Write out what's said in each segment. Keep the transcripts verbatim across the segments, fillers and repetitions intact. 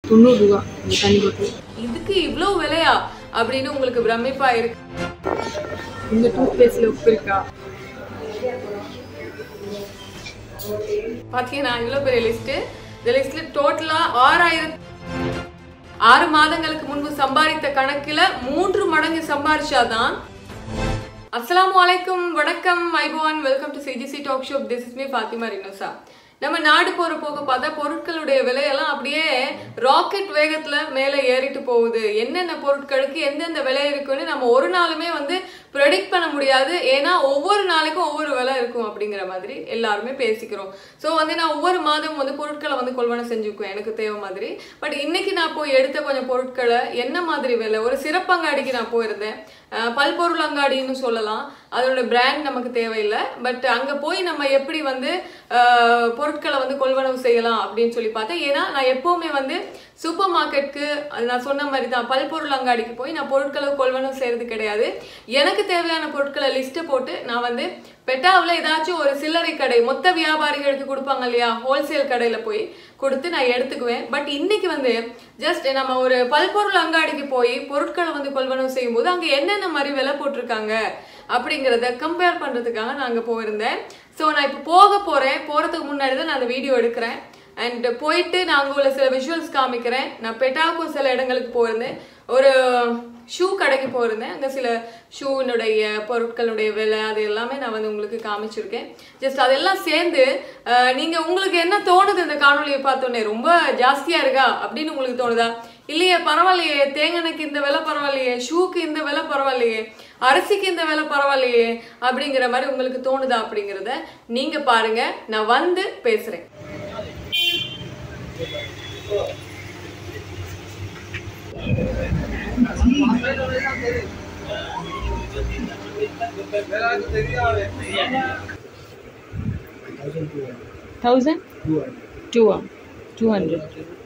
தொண்ணூறு ரூபா இந்த தண்ணி பாட்டில். இதுக்கு இவ்வளோ விலையா அப்படின்னு உங்களுக்கு பிரமிப்பா இருக்கு. இந்த டூத் பேஸ்ட்ல உப்பு இருக்கா பாத்தீங்கன்னா இவ்வளோ பெரிய லிஸ்ட். இந்த லிஸ்ட்ல டோட்டலா ஆறாயிரம் ஆறு மாதங்களுக்கு முன்பு சம்பாதித்த கணக்குல மூன்று மடங்கு சம்பாதிச்சாதான். அஸ்ஸலாமு அலைக்கும், வணக்கம் iPhone, welcome to CGC talk shop. This is me Fathima Rinosa. நம்ம நாடு போற போக பார்த்தா பொருட்களுடைய விலையெல்லாம் அப்படியே ராக்கெட் வேகத்துல மேல ஏறிட்டு போகுது. என்னென்ன பொருட்களுக்கு எந்தெந்த விலை இருக்குன்னு நம்ம ஒரு நாளுமே வந்து ப்ரெடிக்ட் பண்ண முடியாது. ஏன்னா ஒவ்வொரு நாளைக்கும் ஒவ்வொரு விலை இருக்கும் அப்படிங்கிற மாதிரி எல்லாருமே பேசிக்கிறோம். ஸோ வந்து நான் ஒவ்வொரு மாதம் வந்து பொருட்களை வந்து கொள்வனை செஞ்சுக்குவேன் எனக்கு தேவை மாதிரி. பட் இன்னைக்கு நான் போய் எடுத்த கொஞ்சம் பொருட்களை என்ன மாதிரி விலை, ஒரு சிறப்பங்காடிக்கு நான் போயிருந்தேன். பல்பொருள் அங்காடின்னு சொல்லலாம். அதோட பிராண்ட் நமக்கு தேவையில்லை. பட் அங்க போய் நம்ம எப்படி வந்து பொருட்களை வந்து கொள்வனவு செய்யலாம் அப்படின்னு சொல்லி பார்த்தேன். ஏன்னா நான் எப்பவுமே வந்து சூப்பர் மார்க்கெட்டுக்கு, நான் சொன்ன மாதிரி தான், பல்பொருள் அங்காடிக்கு போய் நான் பொருட்களை கொள்வனவு செய்யறது கிடையாது. எனக்கு தேவையான பொருட்களை லிஸ்ட்டை போட்டு நான் வந்து பெட்டாவில் ஏதாச்சும் ஒரு சில்லறை கடை, மொத்த வியாபாரிகளுக்கு கொடுப்பாங்க இல்லையா, ஹோல்சேல் கடையில் போய் கொடுத்து நான் எடுத்துக்குவேன். பட் இன்னைக்கு வந்து ஜஸ்ட் நம்ம ஒரு பல்பொருள் அங்காடிக்கு போய் பொருட்களை வந்து கொள்வனவு செய்யும் போது அங்கே என்னென்ன மாதிரி விலை போட்டிருக்காங்க அப்படிங்கிறத கம்பேர் பண்ணுறதுக்காக நான் அங்கே போயிருந்தேன். ஸோ நான் இப்போ போக போகிறேன். போகிறதுக்கு முன்னாடி தான் நான் அந்த வீடியோ எடுக்கிறேன். அண்ட் போயிட்டு நான் அங்கே உள்ள சில விஷுவல்ஸ் காமிக்கிறேன். நான் பெட்டாக்கும் சில இடங்களுக்கு போயிருந்தேன். ஒரு ஷூ கடைக்கு போயிருந்தேன். அங்கே சில ஷூனுடைய பொருட்களுடைய விலை அது எல்லாமே நான் வந்து உங்களுக்கு காமிச்சிருக்கேன். ஜஸ்ட் அதெல்லாம் சேர்ந்து நீங்கள் உங்களுக்கு என்ன தோணுது இந்த காணொலியை பார்த்தோன்னே, ரொம்ப ஜாஸ்தியாக இருக்கா அப்படின்னு உங்களுக்கு தோணுதா? இல்லையே பரவாயில்லையே, தேங்காய்க்கு இந்த விலை பரவாயில்லையே, ஷூக்கு இந்த விலை பரவாயில்லையே, அரிசிக்கு இந்த விலை பரவாயில்லையே அப்படிங்கிற மாதிரி உங்களுக்கு தோணுதா அப்படிங்கிறத நீங்கள் பாருங்க. நான் வந்து பேசுகிறேன். தௌசண்ட் டூ டூ ஹண்ட்ரட்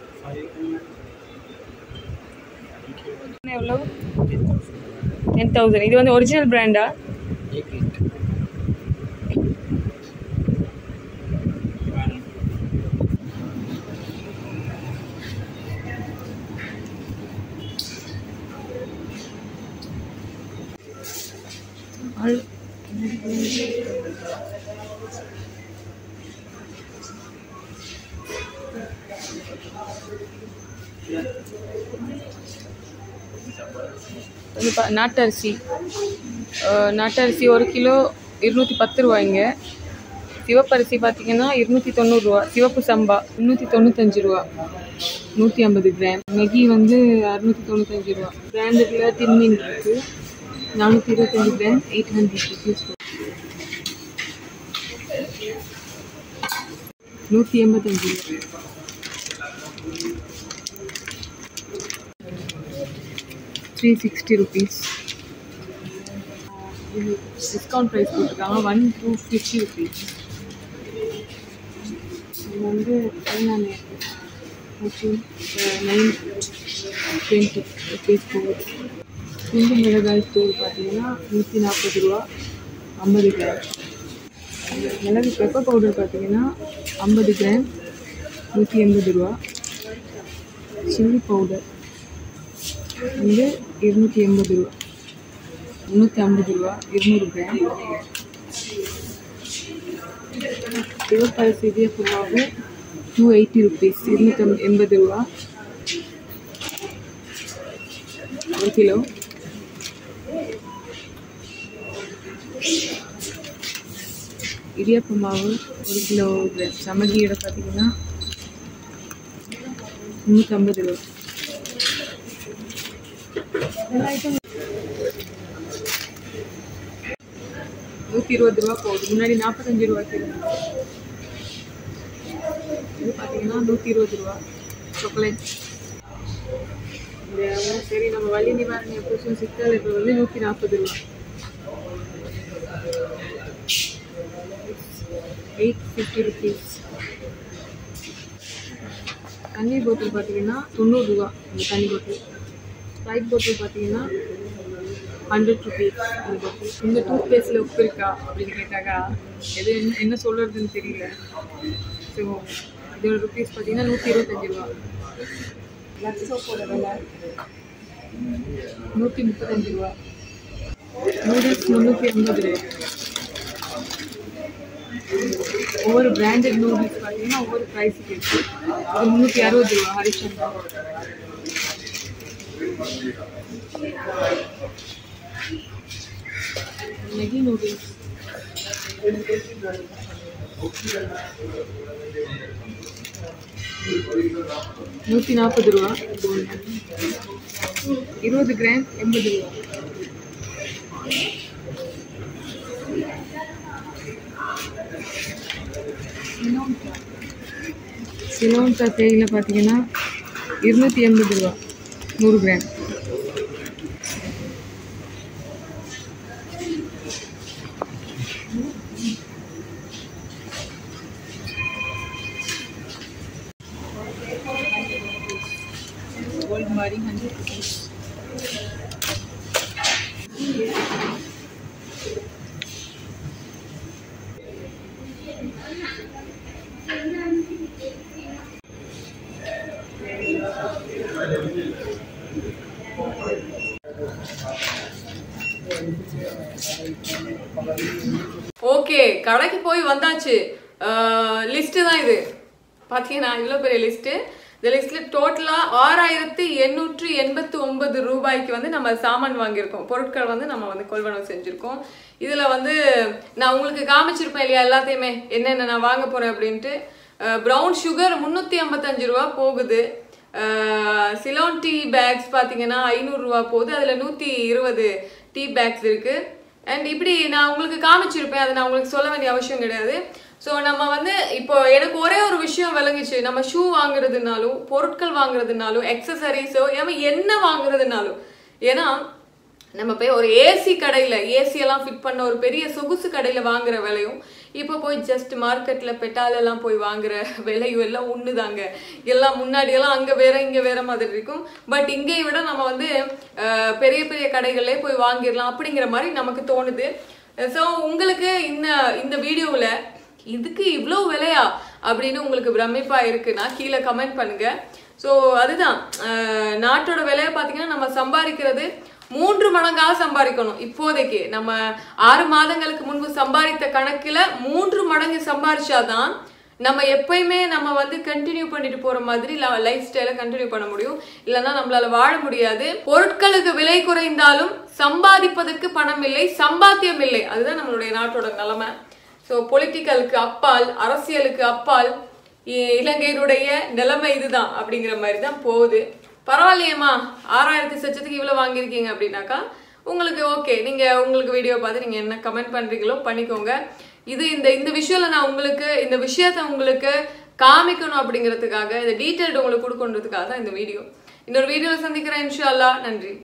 எவ்வளோ? Ten thousand. இது வந்து ஒரிஜினல் பிராண்டா? நாட்டரிசி நாட்டரிசி ஒரு கிலோ இருநூற்றி பத்து ரூபாய்ங்க. சிவப்பரிசி பார்த்தீங்கன்னா இருநூற்றி தொண்ணூறுரூவா. சிவப்பு சம்பா முந்நூற்றி தொண்ணூத்தஞ்சு ரூபா, நூற்றி ஐம்பது கிராம். நெகி வந்து அறுநூற்றி தொண்ணூத்தஞ்சு ரூபா. பிராண்டடில் தின்மீன் இருக்குது, நானூற்றி இருபத்தஞ்சு கிராம், எயிட் ஹண்ட்ரட் ருபீஸ். நூற்றி எண்பத்தஞ்சு ரூபா. Three sixty rupees. இது டிஸ்கவுண்ட் ப்ரைஸ் போட்டிருக்காங்க, ஒன் டூ ஃபிஃப்டி ருபீஸ். இது வந்து பதினாலு நைன் டுவெண்ட்டி ருபீஸ் போகுது. குண்டு மிளகாய் தூள் பார்த்தீங்கன்னா நூற்றி நாற்பது ரூபா, ஐம்பது கிராம். மிளகு பெப்பர் பவுடர் பார்த்தீங்கன்னா ஐம்பது கிராம், நூற்றி எண்பது ரூபா. சில்லி பவுடர் வந்து இருநூற்றி எண்பது ரூபா, முந்நூற்றி ஐம்பது ரூபா, இருநூறு கிராம். சிவப்பரிசி இடியாப்ப மாவு டூ எயிட்டி ருபீஸ், இருநூற்றி எண்பது ரூபா ஒரு கிலோ. இடியாப்ப மாவு ஒரு கிலோ கிராம். சமகியோட பார்த்தீங்கன்னா முந்நூற்றி ஐம்பது ரூபா. நூற்றி இருபது ரூபா போகுது. முன்னாடி நாற்பத்தஞ்சு ரூபாய்க்கு இருந்தது. இது பார்த்தீங்கன்னா நூற்றி இருபது ரூபா சாக்லேட். சரி, நம்ம வலி நிவாரணி புதுசும் சிக்கல் இப்போ வந்து நூற்றி நாற்பது ரூபா, எயிட் ஃபிஃப்டி ருபீஸ். தண்ணி போத்தல் பார்த்தீங்கன்னா தொண்ணூறு ரூபா இந்த தண்ணி போத்தல். ஸ்ப்ரைட் போத்தல் பார்த்தீங்கன்னா ஹண்ட்ரட் ருபீஸ் இந்த போத்தல். இந்த டூத் பேஸ்ட்டில் உப்பு இருக்கா அப்படின்னு கேட்டாக்கா எது என்ன என்ன சொல்கிறதுன்னு தெரியல. ஸோ இதோட ருபீஸ் பார்த்தீங்கன்னா நூற்றி இருபத்தஞ்சி ரூபா. லக்ஸ் சோப்போட விலை நூற்றி முப்பத்தஞ்சு ரூபா. நூடுல்ஸ் முந்நூற்றி ஐம்பது ரூபா. ஒவ்வொரு பிராண்டட் நூடுல்ஸ் பார்த்தீங்கன்னா ஒவ்வொரு ப்ரைஸுக்கு இருக்கு. இது முந்நூற்றி அறுபது ரூபா ஹரிச்சந்திரா. மேகி நூடுல்ஸ் நூற்றி நாற்பது ரூபா. இருபது கிராம் எண்பது ரூபா. சிலோன்டா தேயிலை பார்த்தீங்கன்னா இருநூற்றி எண்பது ரூபா நூறு கிராம். கோல்ட் மாதிரி ஹண்ட்ரட் ருபீஸ். ஓகே, கடைக்கு போய் வந்தாச்சு. லிஸ்ட்டு தான் இது பார்த்தீங்கன்னா இவ்வளோ பெரிய லிஸ்ட்டு. இந்த லிஸ்ட்டில் டோட்டலாக ஆறாயிரத்தி எண்ணூற்றி எண்பத்தி ஒன்பது ரூபாய்க்கு வந்து நம்ம சாமான் வாங்கியிருக்கோம். பொருட்கள் வந்து நம்ம வந்து கொள்வனவு செஞ்சுருக்கோம். இதில் வந்து நான் உங்களுக்கு காமிச்சிருப்பேன் இல்லையா எல்லாத்தையுமே என்னென்ன நான் வாங்க போகிறேன் அப்படின்ட்டு. ப்ரௌன் சுகர் முந்நூற்றி ஐம்பத்தஞ்சு ரூபா போகுது. சிலோன் டீ பேக்ஸ் பார்த்தீங்கன்னா ஐநூறுரூவா போகுது. அதில் நூற்றி இருபது டீ பேக்ஸ் இருக்குது. அண்ட் இப்படி நான் உங்களுக்கு காமிச்சிருப்பேன், அதை நான் உங்களுக்கு சொல்ல வேண்டிய அவசியம் கிடையாது. ஸோ நம்ம வந்து இப்போ எனக்கு ஒரே ஒரு விஷயம் விளங்குச்சு. நம்ம ஷூ வாங்குறதுனாலும் பொருட்கள் வாங்குறதுனாலும் எக்ஸசரிஸோ நம்ம என்ன வாங்குறதுனாலும், ஏன்னா நம்ம போய் ஒரு ஏசி கடையில் ஏசியெல்லாம் ஃபிட் பண்ண ஒரு பெரிய சொகுசு கடையில் வாங்குற விலையும் இப்போ போய் ஜஸ்ட் மார்க்கெட்டில் பெட்டாலெல்லாம் போய் வாங்குற விலையும் எல்லாம் ஒன்று தாங்க. எல்லாம் முன்னாடியெல்லாம் அங்கே வேற இங்கே வேற மாதிரி இருக்கும். பட் இங்கேயை விட நம்ம வந்து பெரிய பெரிய கடைகளே போய் வாங்கிடலாம் அப்படிங்கிற மாதிரி நமக்கு தோணுது. ஸோ உங்களுக்கு இந்த இந்த வீடியோவில் இதுக்கு இவ்வளோ விலையா அப்படின்னு உங்களுக்கு பிரமிப்பா இருக்குன்னா கீழே கமெண்ட் பண்ணுங்க. ஸோ அதுதான் நாட்டோட விலையை பார்த்தீங்கன்னா நம்ம சம்பாதிக்கிறது மூன்று மடங்காக சம்பாதிக்கணும். இப்போதைக்கு நம்ம ஆறு மாதங்களுக்கு முன்பு சம்பாதித்த கணக்கில் மூன்று மடங்கு சம்பாதிச்சாதான் நம்ம எப்பயுமே நம்ம வந்து கண்டினியூ பண்ணிட்டு போற மாதிரி லைஃப் ஸ்டைலை கண்டினியூ பண்ண முடியும். இல்லைன்னா நம்மளால வாழ முடியாது. பொருட்களுக்கு விலை குறைந்தாலும் சம்பாதிப்பதற்கு பணம் இல்லை, சம்பாத்தியம் இல்லை. அதுதான் நம்மளுடைய நாட்டோட நிலைமை. ஸோ பொலிட்டிக்கலுக்கு அப்பால், அரசியலுக்கு அப்பால் இலங்கையினுடைய நிலைமை இதுதான் அப்படிங்கிற மாதிரி தான் போகுது. பரவாயில்லையம்மா, ஆறாயிரத்தி சச்சத்துக்கு இவ்வளோ வாங்கியிருக்கீங்க அப்படின்னாக்கா உங்களுக்கு ஓகே. நீங்கள் உங்களுக்கு வீடியோ பார்த்து நீங்கள் என்ன கமெண்ட் பண்ணுறீங்களோ பண்ணிக்கோங்க. இது இந்த இந்த விஷயத்தில் நான் உங்களுக்கு இந்த விஷயத்தை உங்களுக்கு காமிக்கணும் அப்படிங்கிறதுக்காக, இந்த டீட்டெயில் உங்களுக்கு கொடுக்கணுன்றதுக்காக தான் இந்த வீடியோ. இன்னொரு வீடியோவில் சந்திக்கிறேன் இன்ஷா அல்லாஹ். நன்றி.